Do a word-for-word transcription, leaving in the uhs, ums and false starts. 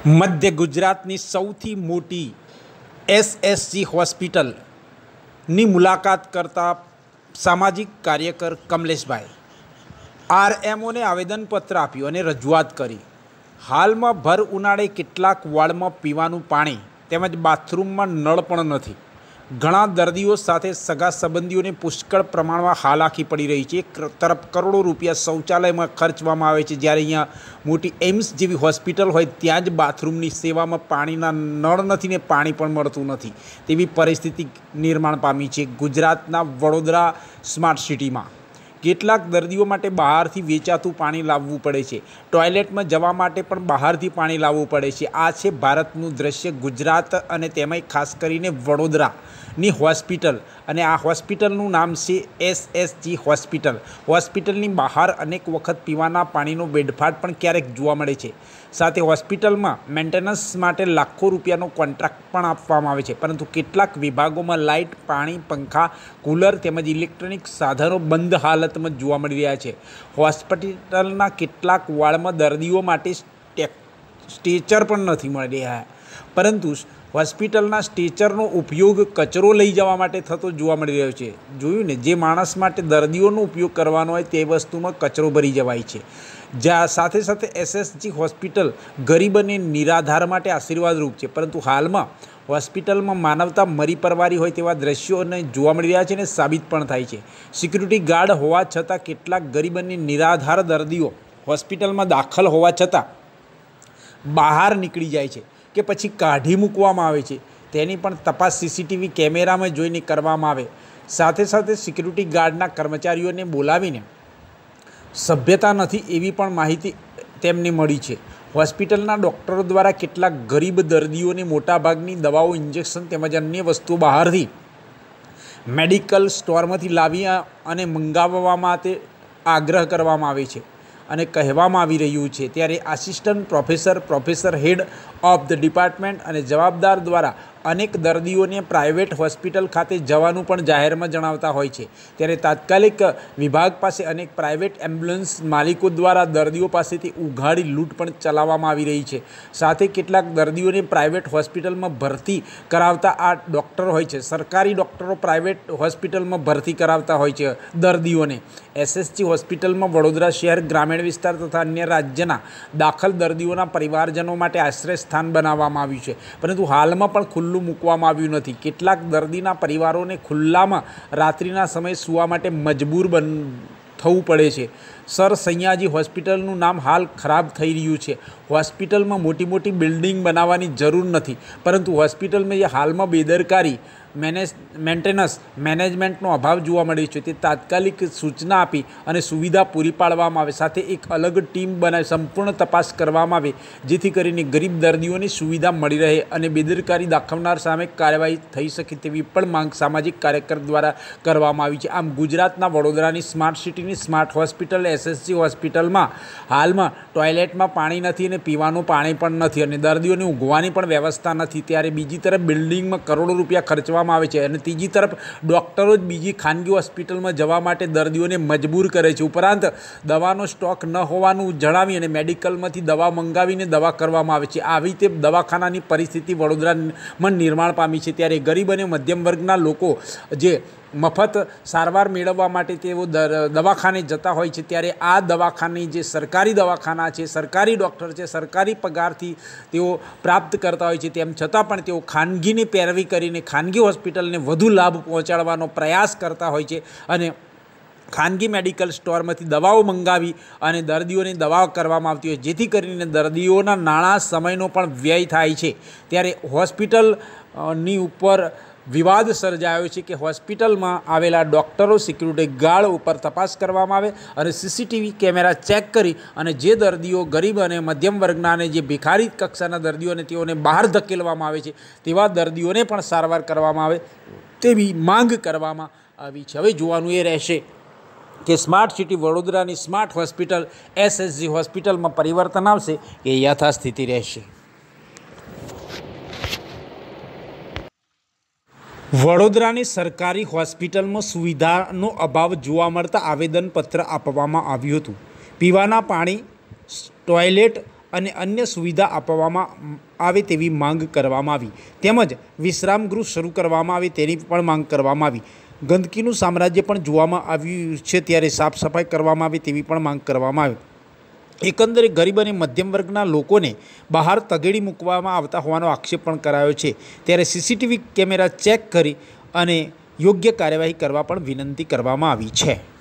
મધ્ય ગુજરાતની સૌથી મોટી એસએસજી હોસ્પિટલની મુલાકાત કરતા સામાજિક કાર્યકર કમલેશભાઈ આરએમઓને આવેદનપત્ર આપ્યું અને રજૂઆત કરી। હાલમાં ભર ઉનાળે કેટલાક વોર્ડમાં પીવાનું પાણી તેમજ બાથરૂમમાં નળ પણ નથી। ઘણા દર્દીઓ સાથે સગા સંબંધીઓને પુષ્કળ પ્રમાણમાં હાલાકી પડી રહી છે। એક તરફ કરોડો રૂપિયા શૌચાલયમાં ખર્ચવામાં આવે છે, જ્યારે અહીંયા મોટી એમ્સ જેવી હોસ્પિટલ હોય ત્યાં જ બાથરૂમની સેવામાં પાણીના નળ નથી ને પાણી પણ મળતું નથી તેવી પરિસ્થિતિ નિર્માણ પામી છે। ગુજરાતના વડોદરા સ્માર્ટ સિટીમાં કેટલાક દર્દીઓ માટે બહારથી વેચાતું પાણી લાવવું પડે છે। ટોયલેટમાં જવા માટે પણ બહારથી પાણી લાવવું પડે છે। આ છે ભારતનું દ્રશ્ય ગુજરાત અને તેમાંય ખાસ કરીને વડોદરાની હોસ્પિટલ, અને આ હોસ્પિટલનું નામ છે એસએસજી હોસ્પિટલ। હોસ્પિટલની બહાર અનેક વખત પીવાના પાણીનો વેડફાટ પણ ક્યારેક જોવા મળે છે। સાથે હોસ્પિટલમાં મેન્ટેનન્સ માટે લાખો રૂપિયાનો કોન્ટ્રાક્ટ પણ આપવામાં આવે છે, પરંતુ કેટલાક વિભાગોમાં લાઇટ, પાણી, પંખા, કુલર તેમજ ઇલેક્ટ્રોનિક સાધનો બંધ હાલતમાં જોવા મળી રહ્યા છે। હોસ્પિટલના કેટલાક વોર્ડમાં દર્દીઓ માટે સ્ટ્રેચર પણ નથી મળી રહ્યા, પરંતુ હોસ્પિટલના સ્ટ્રેચરનો ઉપયોગ કચરો લઈ જવા માટે થતો જોવા મળી રહ્યો છે। જોયું ને, જે માણસ માટે દર્દીઓનો ઉપયોગ કરવાનો હોય તે વસ્તુમાં કચરો ભરી જવાય છે। જ્યાં સાથે સાથે એસએસજી હોસ્પિટલ ગરીબ અને નિરાધાર માટે આશીર્વાદરૂપ છે, પરંતુ હાલમાં હોસ્પિટલમાં માનવતા મરી પરવારી હોય તેવા દ્રશ્યોને જોવા મળી રહ્યા છે અને સાબિત પણ થાય છે। સિક્યુરિટી ગાર્ડ હોવા છતાં કેટલાક ગરીબ અને નિરાધાર દર્દીઓ હોસ્પિટલમાં દાખલ હોવા છતાં બહાર નીકળી જાય છે કે પછી કાઢી મૂકવામાં આવે છે, તેની પણ તપાસ સીસીટીવી કેમેરામાં જોઈને કરવામાં આવે। સાથે સાથે સિક્યુરિટી ગાર્ડના કર્મચારીઓને બોલાવીને સભ્યતા નથી એવી પણ માહિતી તેમને મળી છે। હોસ્પિટલના ડૉક્ટરો દ્વારા કેટલાક ગરીબ દર્દીઓને મોટાભાગની દવાઓ, ઇન્જેક્શન તેમજ અન્ય વસ્તુઓ બહારથી મેડિકલ સ્ટોરમાંથી લાવી અને મંગાવવા માટે આગ્રહ કરવામાં આવે છે અને કહેવામાં આવી રહ્યું છે। ત્યારે assistant professor, professor head of the department અને જવાબદાર દ્વારા અનેક દર્દીઓને પ્રાઇવેટ હોસ્પિટલ ખાતે જવાનું પણ જાહેરમાં જણાવતા હોય છે। ત્યારે તાત્કાલિક વિભાગ પાસે અનેક પ્રાઇવેટ એમ્બ્યુલન્સ માલિકો દ્વારા દર્દીઓ પાસેથી ઉઘાડી લૂંટ પણ ચલાવવામાં આવી રહી છે। સાથે કેટલાક દર્દીઓને પ્રાઇવેટ હોસ્પિટલમાં ભરતી કરાવતા આ ડૉક્ટર હોય છે, સરકારી ડૉક્ટરો પ્રાઇવેટ હોસ્પિટલમાં ભરતી કરાવતા હોય છે દર્દીઓને। એસએસજી હોસ્પિટલમાં વડોદરા શહેર, ગ્રામીણ વિસ્તાર તથા અન્ય રાજ્યના દાખલ દર્દીઓના પરિવારજનો માટે આશ્રય સ્થાન બનાવવામાં આવ્યું છે, પરંતુ હાલમાં પણ ખુલ્લું મૂકવામાં આવ્યું નથી। કેટલાક દર્દીના પરિવારોને ખુલ્લામાં રાત્રિના સમયે સૂવા માટે મજબૂર બન થવું પડે છે। સર સૈયાજી હોસ્પિટલનું નામ હાલ ખરાબ થઈ રહ્યું છે। હોસ્પિટલમાં મોટી મોટી બિલ્ડિંગ બનાવવાની જરૂર નથી, પરંતુ હોસ્પિટલમાં જે હાલમાં બેદરકારી, મેનેજ મેન્ટેનન્સ મેનેજમેન્ટનો અભાવ જોવા મળે છે, તે તાત્કાલિક સૂચના આપી અને સુવિધા પૂરી પાડવામાં આવે। સાથે એક અલગ ટીમ બનાવી સંપૂર્ણ તપાસ કરવામાં આવે, જેથી કરીને ગરીબ દર્દીઓને સુવિધા મળી રહે અને બેદરકારી દાખવનાર સામે કાર્યવાહી થઈ શકે તેવી પણ માંગ સામાજિક કાર્યકર દ્વારા કરવામાં આવી છે। આમ ગુજરાતના વડોદરાની સ્માર્ટ સિટીની સ્માર્ટ હોસ્પિટલ એસએસજી હોસ્પિટલમાં હાલમાં ટોયલેટમાં પાણી નથી અને પીવાનું પાણી પણ નથી અને દર્દીઓને ઊંઘવાની પણ વ્યવસ્થા નથી। ત્યારે બીજી તરફ બિલ્ડિંગમાં કરોડો રૂપિયા ખર્ચવામાં આવે છે અને ત્રીજી તરફ ડૉક્ટરો જ બીજી ખાનગી હોસ્પિટલમાં જવા માટે દર્દીઓને મજબૂર કરે છે। ઉપરાંત દવાનો સ્ટોક ન હોવાનું જણાવી અને મેડિકલમાંથી દવા મંગાવીને દવા કરવામાં આવે છે। આવી રીતે દવાખાનાની પરિસ્થિતિ વડોદરામાં નિર્માણ પામી છે। ત્યારે ગરીબ અને મધ્યમ વર્ગના લોકો જે મફત સારવાર મેળવવા માટે તેઓ દવાખાને જતા હોય છે, ત્યારે આ દવાખાને જે સરકારી દવાખાના છે, સરકારી ડૉક્ટર છે, સરકારી પગારથી તેઓ પ્રાપ્ત કરતા હોય છે, તેમ છતાં પણ તેઓ ખાનગીની પેરવી કરીને ખાનગી હોસ્પિટલને વધુ લાભ પહોંચાડવાનો પ્રયાસ કરતા હોય છે અને ખાનગી મેડિકલ સ્ટોરમાંથી દવાઓ મંગાવી અને દર્દીઓને દવાઓ કરવામાં આવતી હોય, જેથી કરીને દર્દીઓના નાણાં, સમયનો પણ વ્યય થાય છે। ત્યારે હોસ્પિટલની ઉપર વિવાદ સર્જાયો છે કે હોસ્પિટલમાં આવેલા ડૉક્ટરો, સિક્યુરિટી ગાર્ડ ઉપર તપાસ કરવામાં આવે અને સીસીટીવી કેમેરા ચેક કરી અને જે દર્દીઓ ગરીબ અને મધ્યમ વર્ગના અને જે ભિખારી કક્ષાના દર્દીઓને તેઓને બહાર ધકેલવામાં આવે છે, તેવા દર્દીઓને પણ સારવાર કરવામાં આવે તેવી માંગ કરવામાં આવી છે। હવે જોવાનું એ રહેશે કે સ્માર્ટ સિટી વડોદરાની સ્માર્ટ હોસ્પિટલ એસએસજી હોસ્પિટલમાં પરિવર્તન આવશે કે યથાસ્થિતિ રહેશે। વડોદરાની સરકારી હોસ્પિટલમાં સુવિધાનો અભાવ જોવા મળતા આવેદનપત્ર આપવામાં આવ્યું હતું। પીવાના પાણી, ટોયલેટ અને અન્ય સુવિધા આપવામાં આવે તેવી માંગ કરવામાં આવી, તેમજ વિશ્રામગૃહ શરૂ કરવામાં આવે તેની પણ માંગ કરવામાં આવી. ગંદકીનું સામ્રાજ્ય પણ જોવામાં આવ્યું છે, ત્યારે સાફ સફાઈ કરવામાં આવે તેવી પણ માંગ કરવામાં આવી. એકંદરે ગરીબ અને મધ્યમ વર્ગના લોકોને બહાર તગેડી મૂકવામાં આવતા હોવાનો આક્ષેપ પણ કરાયો છે, ત્યારે સીસીટીવી કેમેરા ચેક કરી અને યોગ્ય કાર્યવાહી કરવા પણ વિનંતી કરવામાં આવી છે.